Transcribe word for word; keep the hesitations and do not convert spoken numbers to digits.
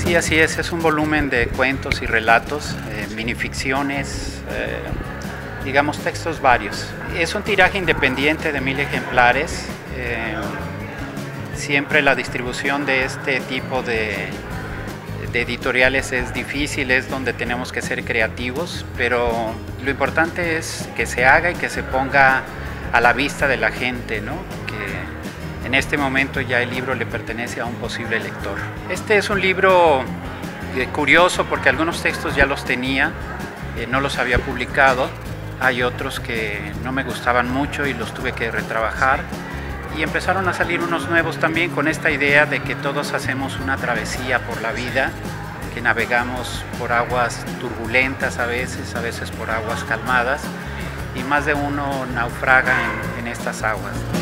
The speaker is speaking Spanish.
Sí, así es, es un volumen de cuentos y relatos, eh, minificciones, eh, digamos textos varios. Es un tiraje independiente de mil ejemplares. Eh, siempre la distribución de este tipo de, de editoriales es difícil, es donde tenemos que ser creativos, pero lo importante es que se haga y que se ponga a la vista de la gente, ¿no? Que en este momento ya el libro le pertenece a un posible lector. Este es un libro eh, curioso porque algunos textos ya los tenía, eh, no los había publicado. Hay otros que no me gustaban mucho y los tuve que retrabajar. Y empezaron a salir unos nuevos también con esta idea de que todos hacemos una travesía por la vida, que navegamos por aguas turbulentas a veces, a veces por aguas calmadas, y más de uno naufraga en, en estas aguas.